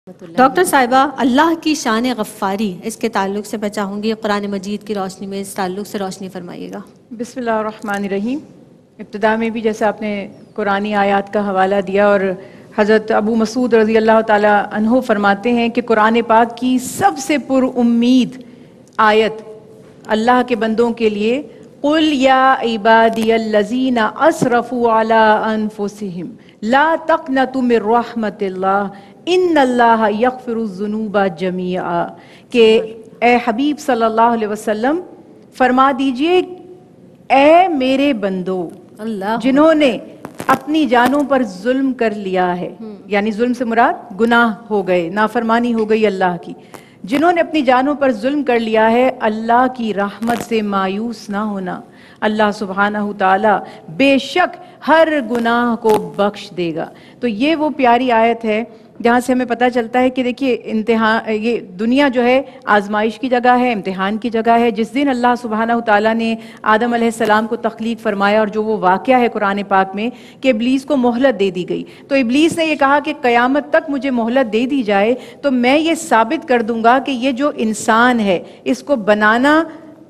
Doctor صاحبہ، اللہ کی شان غفاری اس کے تعلق سے میں چاہوں گی قرآن مجید کی روشنی میں اس تعلق سے روشنی فرمائیے گا۔ بسم اللہ الرحمن الرحیم۔ ابتدا میں بھی جیسے آپ نے قرآنی آیات کا حوالہ دیا، اور حضرت ابو مسعود رضی اللہ تعالی عنہ فرماتے ہیں کہ قرآن پاک کی سب سے پر امید آیت اللہ کے بندوں کے لیے قُلْ يَا عِبَادِيَ الَّذِينَ أَسْرَفُوا عَلَىٰ أَنفُسِهِمْ لَا تَقْنَطُوا مِن رَحْمَتِ اللَّهِ إِنَّ اللَّهَ يَغْفِرُ الذُّنُوبَ جَمِيعًا، کہ اے حبیب صلی اللہ علیہ وسلم فرما دیجئے، اے میرے بندو جنہوں نے اپنی جانوں پر ظلم کر لیا ہے، یعنی ظلم سے مراد گناہ ہو گئے، نافرمانی ہو گئی اللہ کی، جنہوں نے اپنی جانوں پر ظلم کر لیا ہے، اللہ کی رحمت سے مایوس نہ ہونا۔ اللہ سبحانہ تعالیٰ بے شک ہر گناہ کو بخش دے گا۔ تو یہ وہ پیاری آیت ہے جہاں سے ہمیں پتہ چلتا ہے کہ دیکھیے یہ دنیا جو ہے آزمائش کی جگہ ہے، امتحان کی جگہ ہے۔ جس دن اللہ سبحانہ تعالیٰ نے آدم علیہ السلام کو تخلیق فرمایا، اور جو وہ واقعہ ہے قرآن پاک میں کہ ابلیس کو مہلت دے دی گئی، تو ابلیس نے یہ کہا کہ قیامت تک مجھے مہلت دے دی جائے تو میں یہ ثابت کر دوں گا کہ یہ جو انسان ہے اس کو بنانا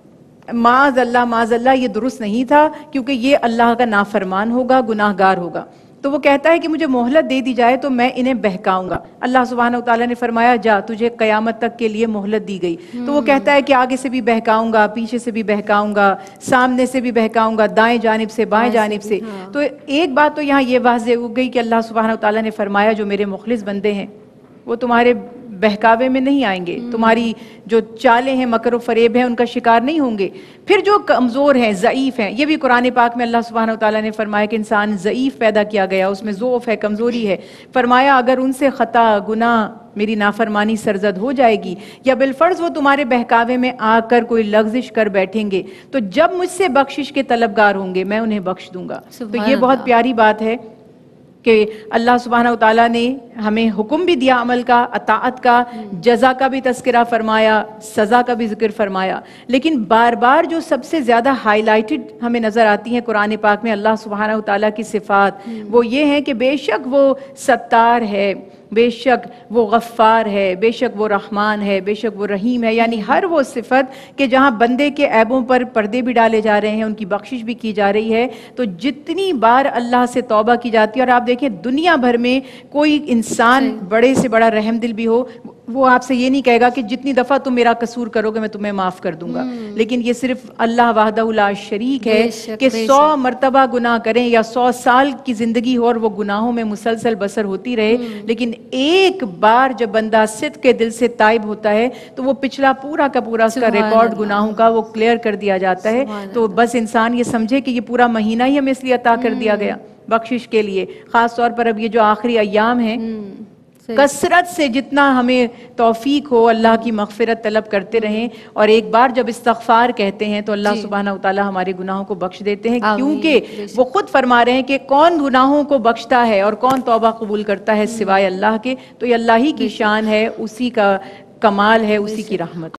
معاذ اللہ یہ درست نہیں تھا، کیونکہ یہ اللہ کا نافرمان ہوگا، گناہ گار ہوگا۔ تو وہ کہتا ہے کہ مجھے مہلت دے دی جائے تو میں انہیں بہکاؤں گا۔ اللہ سبحانہ وتعالیٰ نے فرمایا جا، تجھے قیامت تک کے لیے مہلت دی گئی۔ تو وہ کہتا ہے کہ آگے سے بھی بہکاؤں گا، پیچھے سے بھی بہکاؤں گا، سامنے سے بھی بہکاؤں گا، دائیں جانب سے بائیں جانب سے۔ تو ایک بات تو یہاں یہ واضح ہو گئی کہ اللہ سبحانہ وتعالیٰ نے فرمایا جو میرے مخلص بندے ہیں وہ تمہارے بہکاوے میں نہیں آئیں گے، تمہاری جو چالیں ہیں، مکر و فریب ہیں، ان کا شکار نہیں ہوں گے۔ پھر جو کمزور ہیں، ضعیف ہیں، یہ بھی قرآن پاک میں اللہ سبحانہ وتعالیٰ نے فرمایا کہ انسان ضعیف پیدا کیا گیا، اس میں ضعف ہے، کمزوری ہے۔ فرمایا اگر ان سے خطا، گناہ، میری نافرمانی سرزد ہو جائے گی، یا بالفرض وہ تمہارے بہکاوے میں آ کر کوئی لغزش کر بیٹھیں گے، تو جب مجھ سے بخشش کے طلبگار ہوں گے میں انہیں بخش دوں گا۔ تو یہ بہت پیاری بات ہے کہ اللہ سبحانہ وتعالیٰ نے ہمیں حکم بھی دیا عمل کا، اطاعت کا، جزا کا بھی تذکرہ فرمایا، سزا کا بھی ذکر فرمایا، لیکن بار بار جو سب سے زیادہ ہائی لائٹڈ ہمیں نظر آتی ہیں قرآن پاک میں اللہ سبحانہ وتعالیٰ کی صفات، وہ یہ ہیں کہ بے شک وہ ستار ہے، بے شک وہ غفار ہے، بے شک وہ رحمان ہے، بے شک وہ رحیم ہے، یعنی ہر وہ صفت کہ جہاں بندے کے عیبوں پر پردے بھی ڈالے جا رہے ہیں، ان کی بخشش بھی کی جا رہی ہے۔ تو جتنی بار اللہ سے توبہ کی جاتی ہے، اور آپ دیکھیں دنیا بھر میں کوئی انسان بڑے سے بڑا رحم دل بھی ہو، وہ آپ سے یہ نہیں کہے گا کہ جتنی دفعہ تم میرا قصور کرو گے میں تمہیں معاف کر دوں گا، لیکن یہ صرف اللہ وحدہ لا شریک ہے کہ 100 مرتبہ گناہ کریں یا 100 سال کی زندگی ہو اور وہ گناہوں میں مسلسل بسر ہوتی رہے، لیکن ایک بار جب بندہ صدق کے دل سے تائب ہوتا ہے تو وہ پچھلا پورا کا پورا اس کا ریکارڈ گناہوں کا وہ کلیئر کر دیا جاتا ہے۔ تو بس انسان یہ سمجھے کہ یہ پورا مہینہ ہی ہمیں اس لیے عطا کر دیا گیا بخشش کے لیے، خاص طور پر اب یہ جو آخری ایام ہیں، کثرت سے جتنا ہمیں توفیق ہو اللہ کی مغفرت طلب کرتے رہیں، اور ایک بار جب استغفار کہتے ہیں تو اللہ سبحانہ وتعالی ہمارے گناہوں کو بخش دیتے ہیں، کیونکہ وہ خود فرما رہے ہیں کہ کون گناہوں کو بخشتا ہے اور کون توبہ قبول کرتا ہے سوائے اللہ کے۔ تو یہ اللہ ہی کی شان ہے، اسی کا کمال ہے، اسی کی رحمت۔